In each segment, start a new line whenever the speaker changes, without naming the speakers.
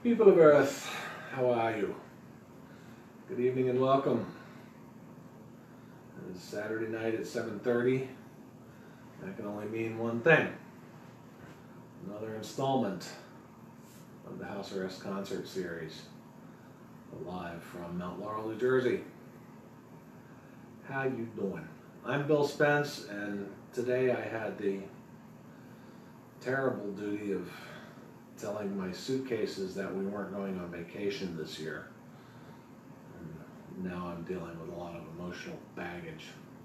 People of Earth, how are you? Good evening and welcome. It is Saturday night at 7:30. That can only mean one thing. Another installment of the House Arrest Concert Series, live from Mount Laurel, New Jersey. How you doing? I'm Bill Spence, and today I had the terrible duty of telling my suitcases that we weren't going on vacation this year. And now I'm dealing with a lot of emotional baggage.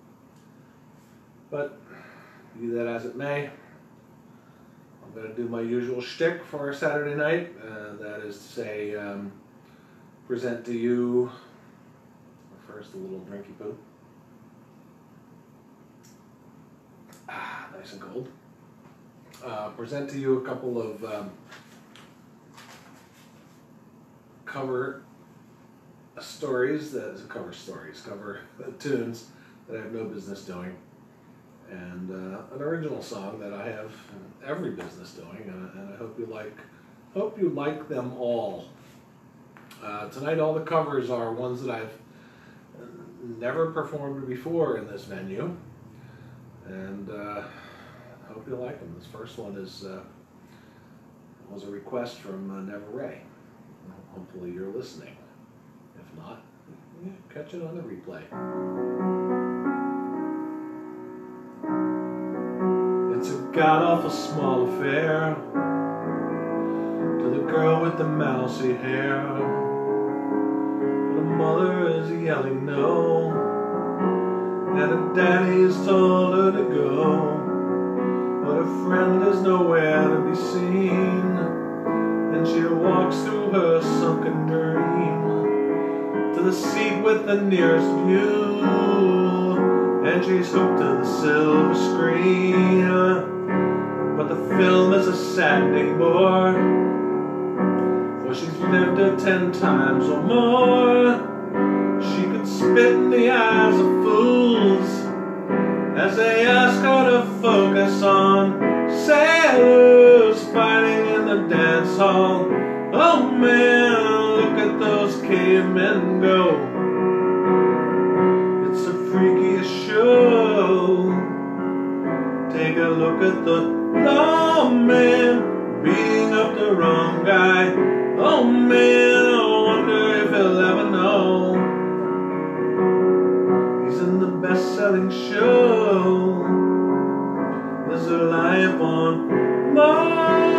But be that as it may, I'm going to do my usual shtick for our Saturday night. That is to say, present to you, first a little drinky poo. Nice and cold. Present to you a couple of cover tunes that I have no business doing, and an original song that I have every business doing, and I hope you like them all. Tonight all the covers are ones that I've never performed before in this venue, and I hope you like them. This first one was a request from Never Ray. Hopefully you're listening. If not, yeah, catch it on the replay. It's a god-awful small affair to the girl with the mousy hair. The mother is yelling no, and her daddy's told her to go. But her friend is nowhere to be seen, and she walks through her sunken dream to the seat with the nearest view, and she's hooked to the silver screen. But the film is a saddening bore, for she's lived it 10 times or more. She could spit in the eyes of fools as they ask her to focus on sailors fighting in the dance hall. Oh man, look at those cavemen go. It's the freakiest show. Take a look at the lawman beating up the wrong guy. Oh man, I wonder if he'll ever know he's in the best-selling show. There's a life on Mars.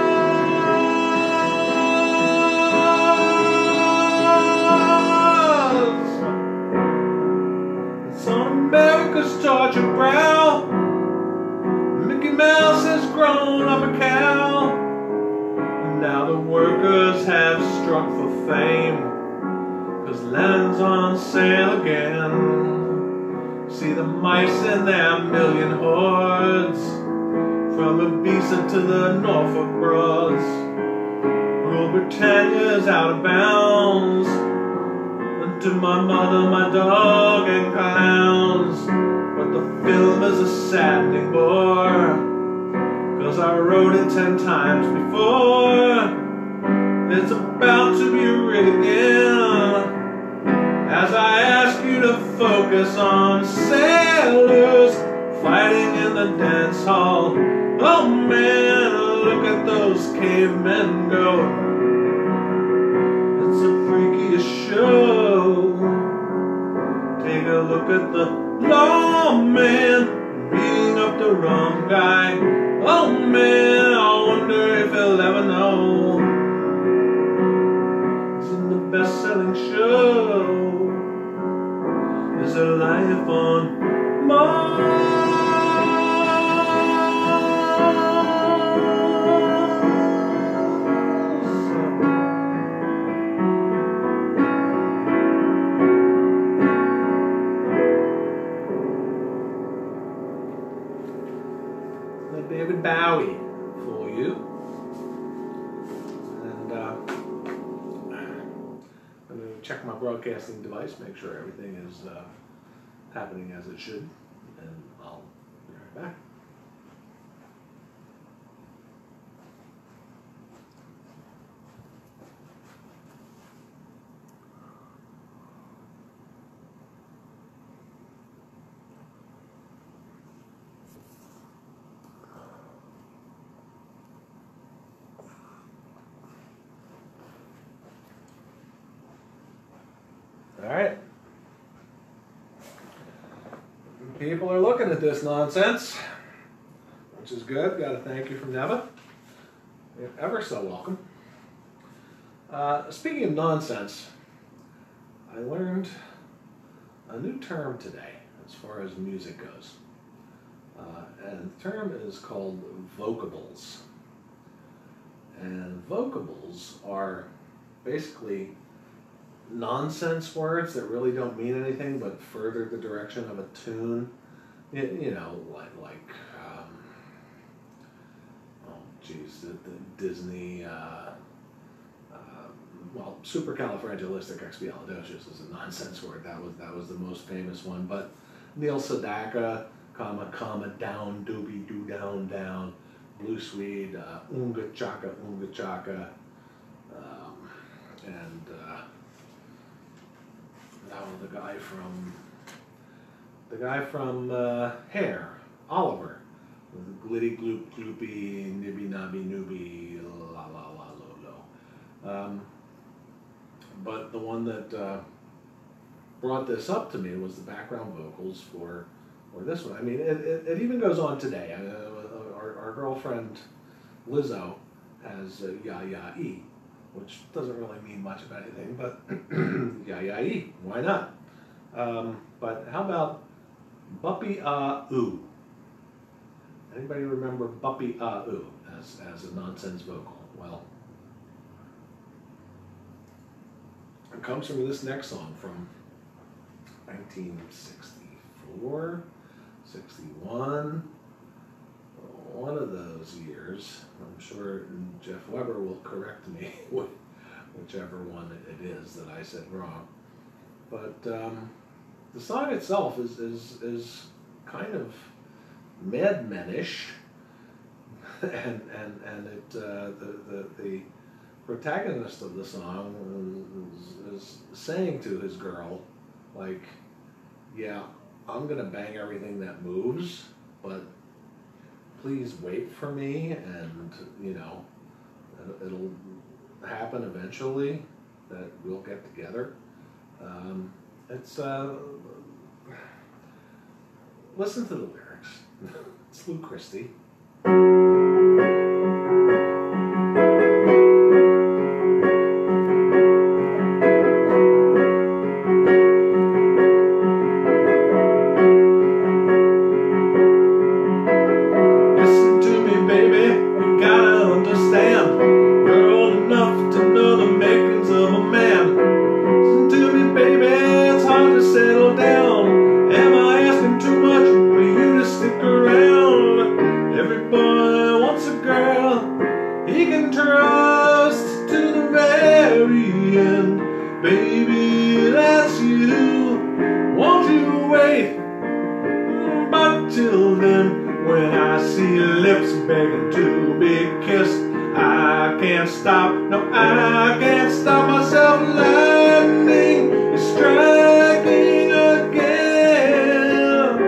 It's on America's tortured brow. Mickey Mouse has grown up a cow, and now the workers have struck for fame, 'cause land's on sale again. See the mice in their million hordes, from Ibiza to the Norfolk Broads. Rule Britannia's out of bounds, and to my mother, my dog, and clowns. But the film is a saddening bore, 'cause I wrote it 10 times before. It's about to be written again, as I ask you to focus on sailors fighting in the dance hall. Oh man, look at those cavemen go. It's the freakiest show. Take a look at the lawman beating up the wrong guy. Oh man, I wonder if he'll ever know he's in the best-selling show. There's a life on Mars. David Bowie for you, and I'm going to check my broadcasting device, make sure everything is happening as it should, and I'll be right back. People are looking at this nonsense, which is good. Got a thank you from Neva. You're ever so welcome. Speaking of nonsense, I learned a new term today as far as music goes. And the term is called vocables. And vocables are basically nonsense words that really don't mean anything but further the direction of a tune. You know, like oh geez, the Disney, well, supercalifragilisticexpialidocious is a nonsense word. That was the most famous one. But Neil Sedaka, comma, down, doobie, doo, down, Blue Swede, unga chaka, and now the guy from Hair, Oliver, with glitty gloop gloopy, nibby nobby nooby, la la la lo lo. But the one that brought this up to me was the background vocals for this one. I mean, it even goes on today. Our girlfriend Lizzo has Ya Ya E, which doesn't really mean much of anything, but Ya Ya E, why not? But how about Buppy Ah Oo? Anybody remember Buppy Ah Oo as a nonsense vocal? Well, it comes from this next song from 1964, 61, one of those years. I'm sure Jeff Weber will correct me with whichever one it is that I said wrong. But the song itself is kind of Mad Men-ish, and it the protagonist of the song is saying to his girl, like, yeah, I'm gonna bang everything that moves, but please wait for me, and you know, it'll happen eventually that we'll get together. It's listen to the lyrics. It's Lou Christie. Baby, that's you. Won't you wait? But till then, when I see lips begging to be kissed, I can't stop. No, I can't stop myself. Lightning is striking again.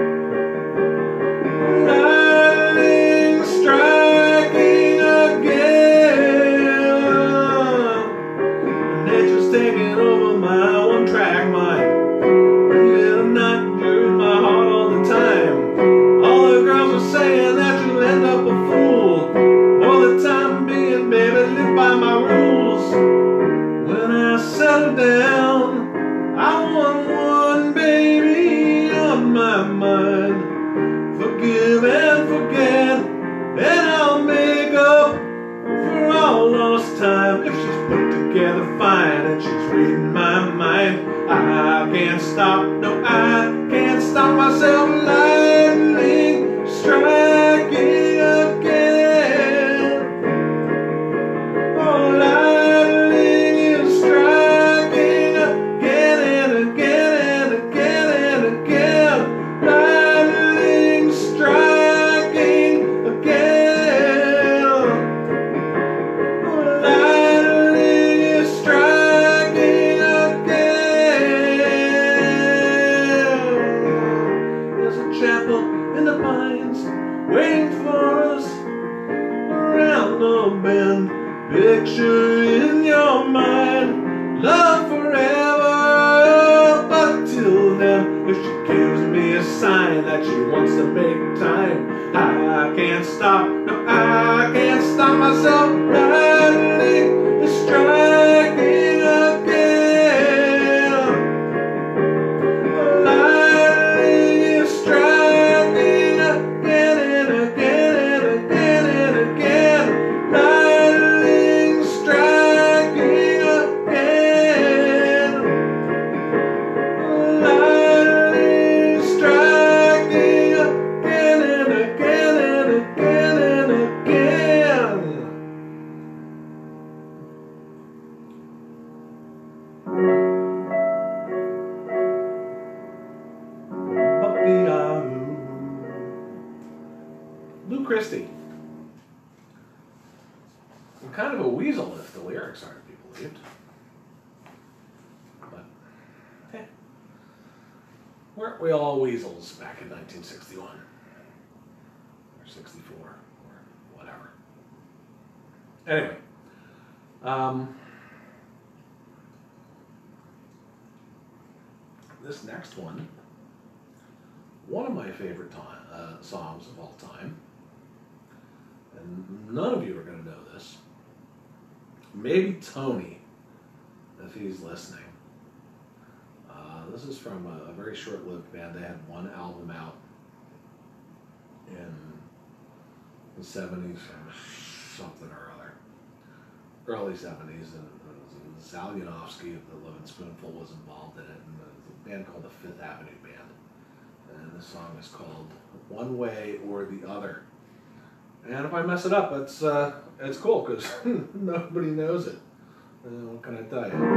Lightning striking again. Nature's taking over my one-track mind. You're not in my heart all the time. All the girls are saying that you'll end up a fool. For the time being, baby, live by my rules. When I settle down, I want one baby on my mind. Forgive and forget, and I'll make up for all lost time. If she's put together fine and she's reading my mind, I can't stop, no, I can't stop myself. Lightning striking again. Oh, lightning is striking again and again and again and again. Lightning striking again. Oh, lightning is striking again. There's a chapel in the pines waiting for us around the bend. Picture in your mind, love forever. But till then, if she gives me a sign that she wants to make time. I can't stop, no, I can't stop myself. Lightning is striking again. Lightning is striking again and again and again and again. Lightning striking again. Lightning striking again and again and again and again. Puppy-yahoo. Lou Christie. I'm kind of a weasel if the lyrics are to be believed. But, hey, weren't we all weasels back in 1961? Or 64, or whatever. Anyway, this next one of my favorite songs of all time, and none of you are going to know this. Maybe Tony, if he's listening. This is from a very short-lived band. They had one album out in the 70s or something or other. Early 70s, and Sal Yanofsky of the Living Spoonful was involved in it, and it was a band called the Fifth Avenue Band. And the song is called One Way or the Other. And if I mess it up, it's cool, because nobody knows it. What can I tell you?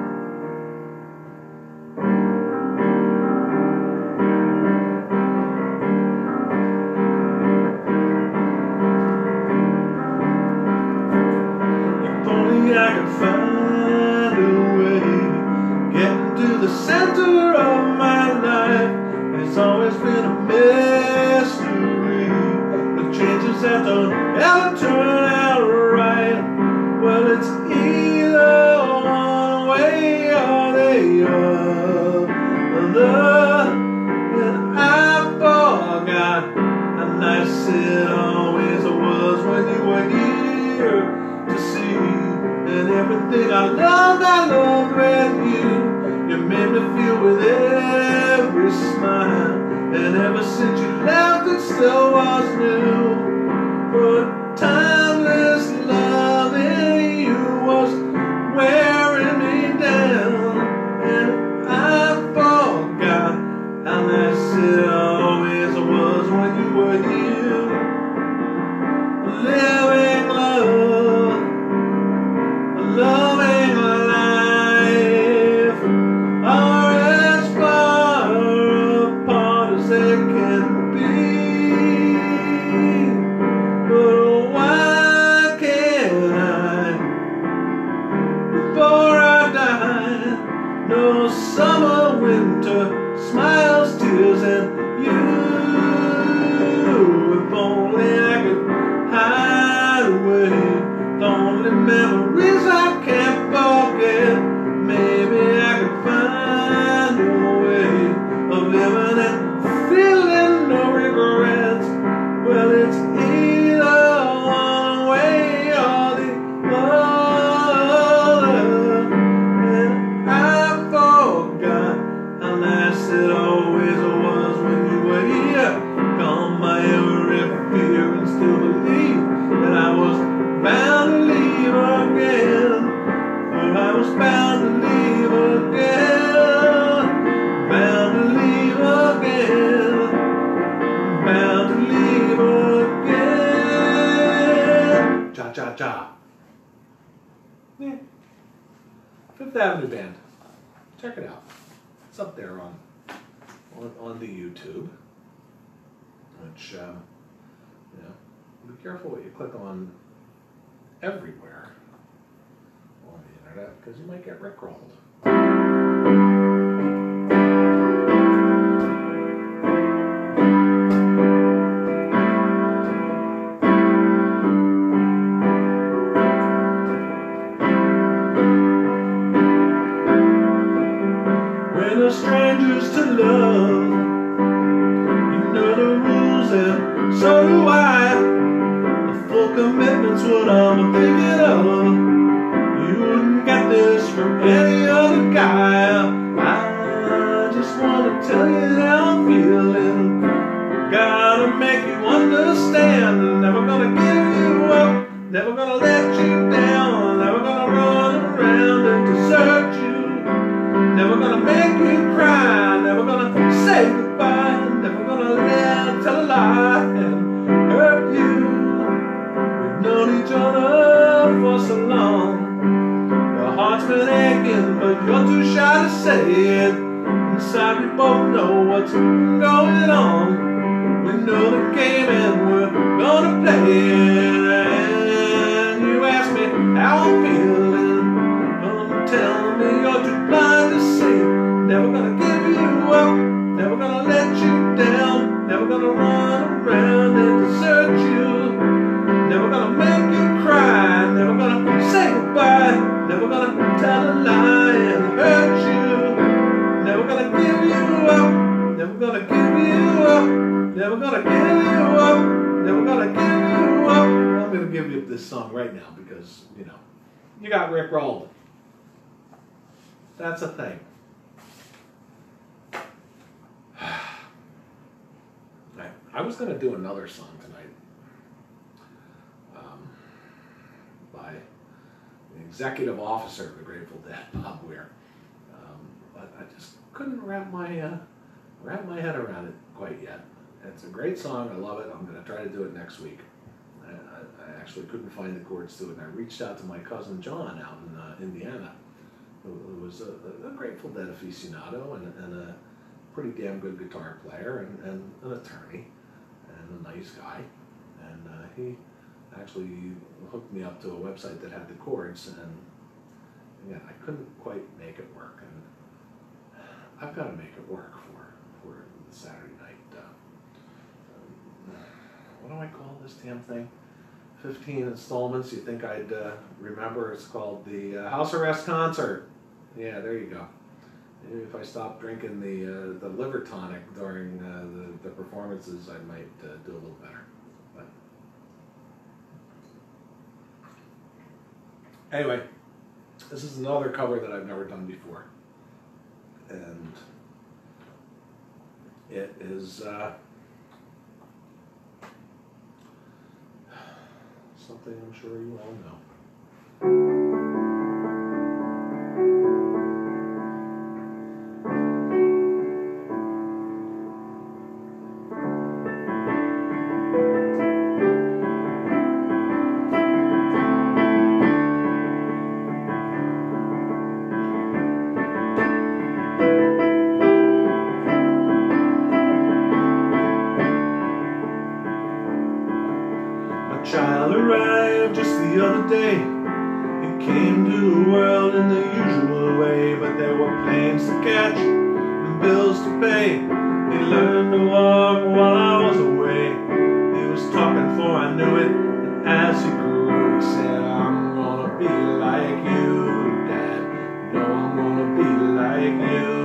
If only I could find a way, getting to the center of my life. It's always been a mystery. The changes that don't ever turn out right. Well, it's either one way or the other. And I forgot how nice it always was when you were here to see. And everything I loved with you. You made me feel with every smile. And ever since you left, it still was new. But timeless love in you was wearing me down. And I forgot how nice it always was when you were here. Living love, loving life are as far apart as they can be. But why can't I, before I die, no summer, winter, smiles, tears, and you? If only I could hide away the only memories I can't forget. Maybe I could find a way of living and feeling no regrets. Well, it's either one way or the other. And I forgot how nice it always was when you were here. Calm my every fear and still believe that I was bound to leave again. But I was bound to leave again. Bound to leave again. Bound to leave again. Cha cha cha. Yeah. Fifth Avenue Band. Check it out. It's up there on the YouTube. Which, you know, be careful what you click on everywhere on the internet, because you might get rickrolled. When a stranger's to love, I'm feeling. Gotta make you understand. Never gonna give you up, never gonna let you down, never gonna run around and desert you, never gonna make you cry, never gonna say goodbye, never gonna tell a lie and hurt you. We've known each other for so long, your heart's been aching, but you're too shy to say it. Inside we both know what's going on. We know the game and we're gonna play it. And you ask me how I'm feeling, don't tell me you're too blind to see. Never gonna give you up, never gonna let you down, never gonna run around and desert you, never gonna make you cry, never gonna say goodbye, never gonna tell a lie and hurt you, never gonna give you up, never gonna give you up, never gonna give you up, never gonna give you up. I'm gonna give you this song right now because, you know, you got Rick rolled. That's a thing. I was gonna do another song tonight by the executive officer of the Grateful Dead, Bob Weir, but I just couldn't wrap my head around it quite yet. It's a great song. I love it. I'm going to try to do it next week. I actually couldn't find the chords to it, and I reached out to my cousin John out in Indiana, who was a Grateful Dead aficionado and a pretty damn good guitar player and an attorney and a nice guy. And he actually hooked me up to a website that had the chords, and again, I couldn't quite make it work. And I've got to make it work for the Saturday night. What do I call this damn thing? 15 installments. You think I'd remember? It's called the House Arrest Concert. Yeah, there you go. Maybe if I stop drinking the liver tonic during the performances, I might do a little better. But anyway, this is another cover that I've never done before, and it is something I'm sure you all know. Child arrived just the other day. He came to the world in the usual way, but there were planes to catch and bills to pay. He learned to walk while I was away. He was talking before I knew it, and as he grew, he said, I'm gonna be like you, Dad. No, I'm gonna be like you.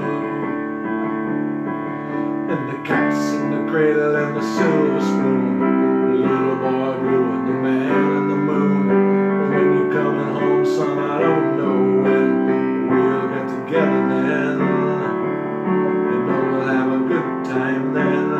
And the cat's in the cradle and the silver spoon. The little boy grew and the man and the moon. And when you're coming home, son, I don't know when we'll get together then. You know we'll have a good time then.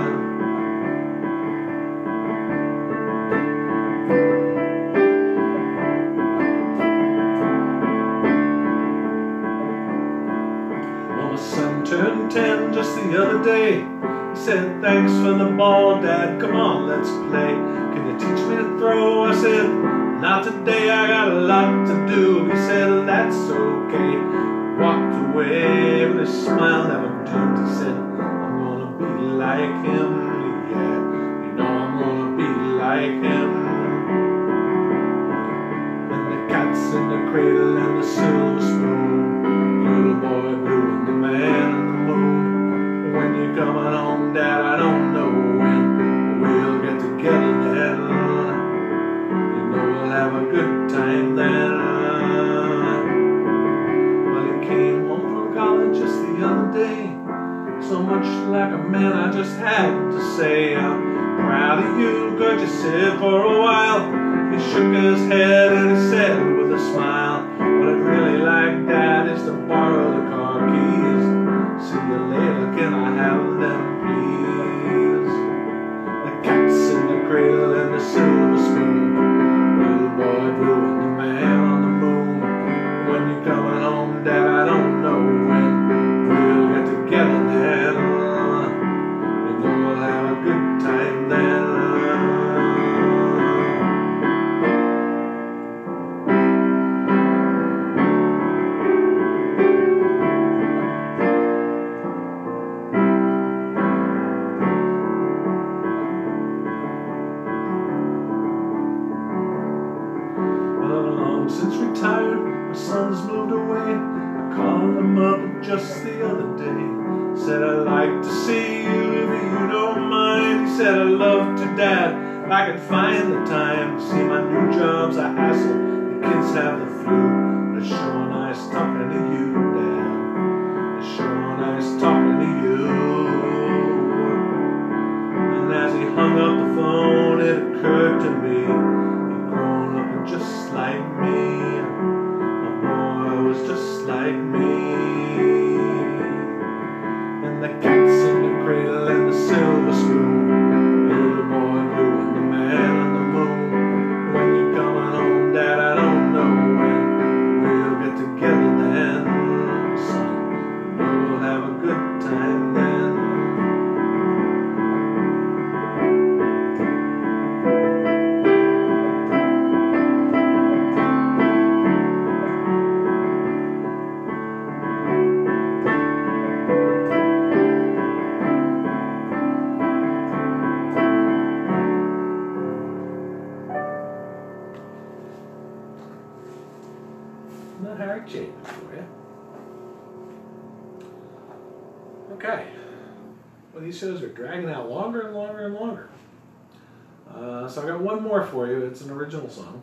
Well, my son turned 10 just the other day. He said, thanks for the ball, Dad, come on, let's play. Can you teach me to throw? I said, not today, I got a lot to do. He said, that's okay. Walked away, but his smile never dimmed. He said, I'm gonna be like him, yeah. You know I'm gonna be like him. And the cat's in the cradle and the silver spoon. Little boy blue and the man and the moon. When you're coming home, Dad, I don't know when we'll get together then. You know we'll have a good time then. Well, he came home from college just the other day. So much like a man, I just had to say, I'm proud of you, good, you said for a while. He shook his head and he said with a smile, what I'd really like, Dad, is to borrow the car keys. See you later, can I have them? said I love to dad. If I could find the time to see my new job's a hassle. The kids have the flu, but it's sure nice talking to you, Dad. It's sure nice talking to you. And as he hung up the phone, it occurred to me he'd grown up just like me. My boy was just like me. And the cats in the cradle and the silver spoon, the little boy blue and the man on the moon. When you're coming home, Dad, I don't know when we'll get together then. Son, we'll have a good time then. Not Harry Chapin for you. Okay. Well, these shows are dragging out longer and longer and longer. So I got one more for you. It's an original song.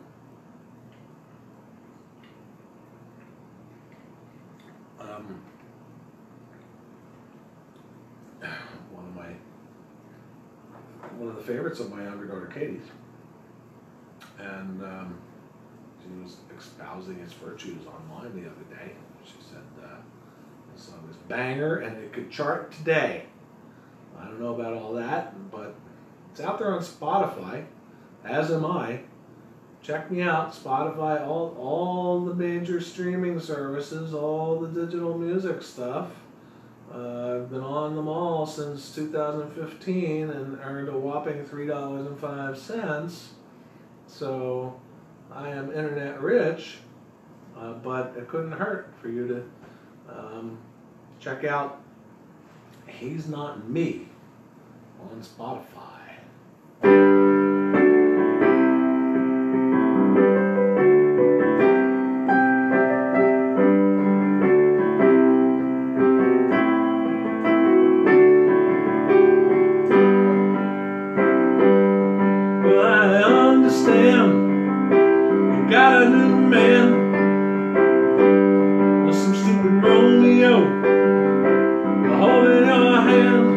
One of the favorites of my younger daughter Katie's. And she was espousing its virtues online the other day. She said the song was banger and it could chart today. I don't know about all that, but it's out there on Spotify, as am I. Check me out, Spotify, all the major streaming services, all the digital music stuff. I've been on them all since 2015 and earned a whopping $3.05. So I am internet rich, but it couldn't hurt for you to check out He's Not Me on Spotify. Well, I understand you got a new man, with some stupid Romeo holding your hand.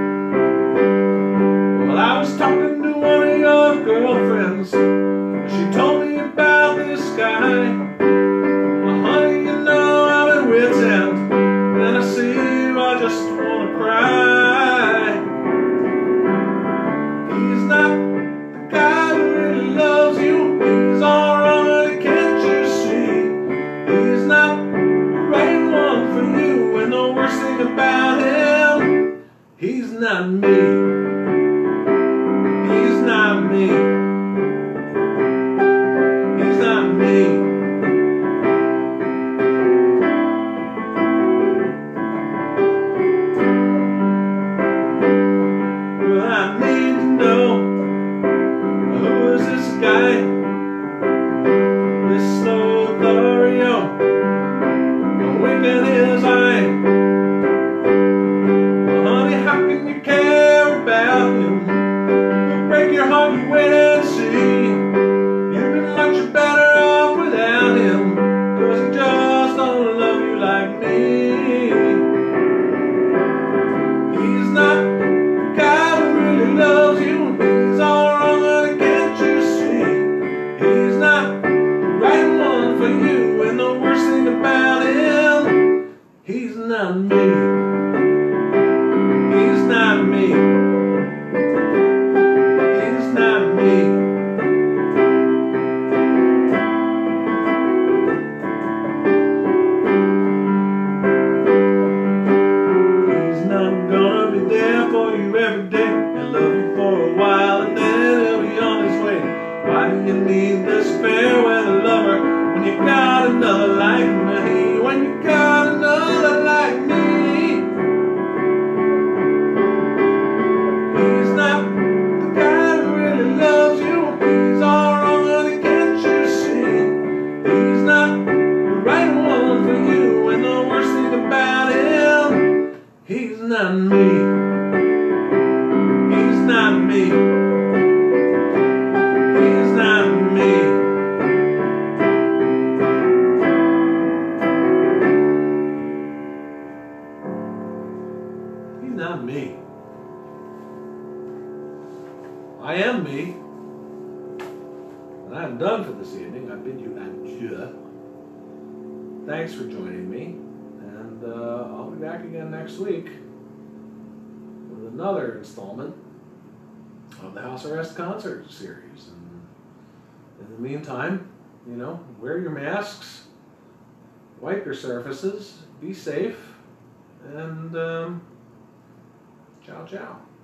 Well, I was talking to one of your girlfriends. She told me about this guy. Well, honey, you know I'm at wit's end, and I see you, I just wanna cry. He's not the guy who really loves you. He's all wrong, can't you see? He's not the right one for you, and the worst thing about him, he's not me. He's not me. He's not me. Well, I need to know, who is this guy? This Lothario, the wink in his eye. Well, honey, how can you care about him? He'll break your heart, you wait and see. You'd be much better off without him, 'cause he just don't love you like me. He's not the guy who really loves you. He's all wrong, honey, can't you see? He's not the right one for you, and the worst thing about him, he's not me. He's not me. He's not me. He's not gonna be there for you every day and love you for a while, and then he'll be on his way. Why do you need this fair weather lover when you got another like me? When you got another like me. He's not the guy who really loves you. He's all wrong, honey, can't you see? He's not the right one for you, and the worst thing about him, he's not me. He's not me. me. He's not me. He's not me. I am me. And I'm done for this evening. I bid you adieu. Thanks for joining me. And I'll be back again next week with another installment of the House Arrest Concert Series. And in the meantime, you know, wear your masks, wipe your surfaces, be safe, and ciao, ciao.